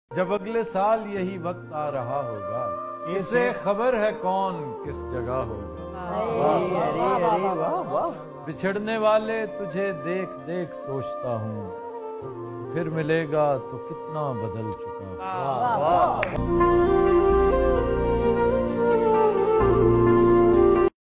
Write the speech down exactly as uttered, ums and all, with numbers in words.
जब अगले साल यही वक्त आ रहा होगा, इसे खबर है कौन किस जगह होगा। अरे अरे वाह वाह। बिछड़ने वाले तुझे देख देख सोचता हूँ, फिर मिलेगा तो कितना बदल चुका। वाह वाह।